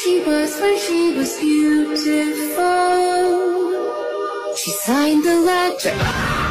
she was when she was beautiful. She signed the letter.